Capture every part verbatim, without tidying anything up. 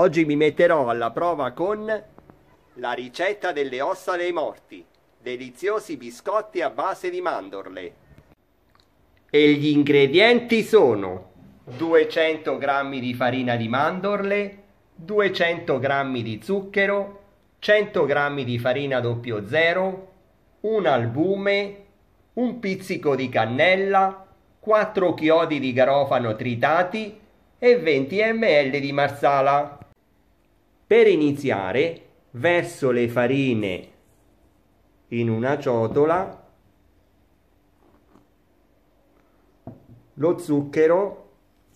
Oggi mi metterò alla prova con la ricetta delle ossa dei morti, deliziosi biscotti a base di mandorle. E gli ingredienti sono duecento grammi di farina di mandorle, duecento grammi di zucchero, cento grammi di farina zero zero, un albume, un pizzico di cannella, quattro chiodi di garofano tritati e venti millilitri di marsala. Per iniziare, verso le farine in una ciotola, lo zucchero,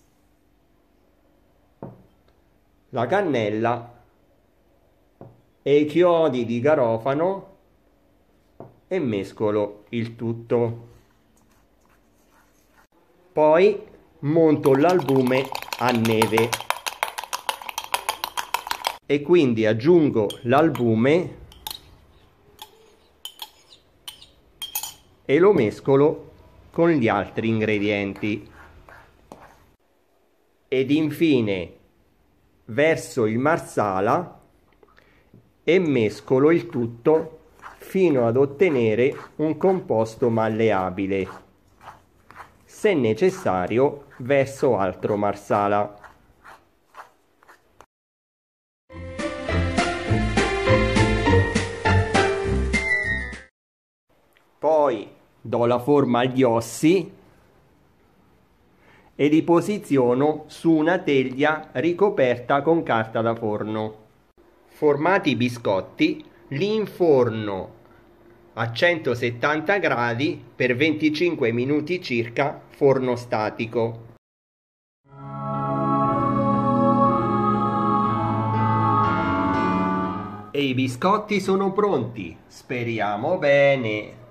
la cannella e i chiodi di garofano e mescolo il tutto. Poi monto l'albume a neve e quindi aggiungo l'albume e lo mescolo con gli altri ingredienti. Ed infine verso il marsala e mescolo il tutto fino ad ottenere un composto malleabile. Se necessario, verso altro marsala. Poi do la forma agli ossi e li posiziono su una teglia ricoperta con carta da forno. Formati i biscotti, li inforno a centosettanta gradi per venticinque minuti circa, forno statico. E i biscotti sono pronti, speriamo bene.